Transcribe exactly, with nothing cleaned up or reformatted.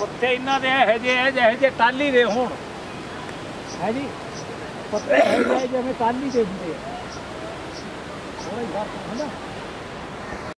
पत्ते इन्हों के है जे है जे टाली दे होण है जी पत्ते है जे जिवें टाली दे हुंदे थोड़ा ही फर्क है ना।